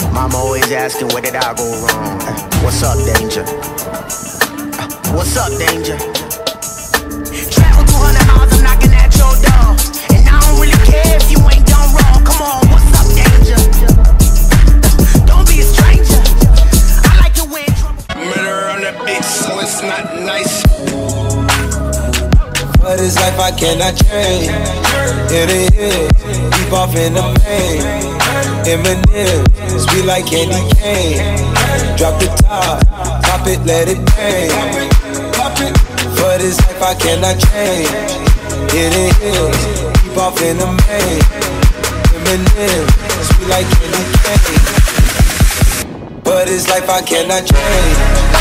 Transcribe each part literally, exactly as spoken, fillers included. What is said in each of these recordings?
Mama always asking, where did I go wrong? What's up, danger? What's up, danger? Travel two hundred miles, I'm knocking at your door. And I don't really care if you ain't done wrong. Come on, what's up, danger? Don't be a stranger. I like it when murder on the beat, so it's not nice. But this life I cannot change. In the hills, deep off in the main. Eminem, sweet like candy cane. Drop the top, pop it, let it bang. For this life I cannot change. In the hills, deep off in the main. Eminem, sweet like candy cane. For this life I cannot change.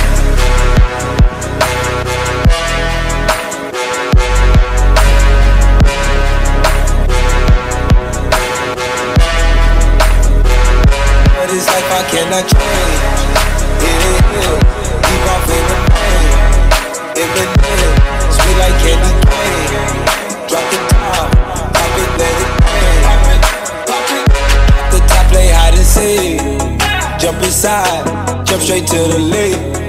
This life I cannot change. It is deep off in the pain. Eminem, sweet like candy cane. Drop the top, pop it, let it bang. The top play hide and seek. Jump inside, jump straight to the lead.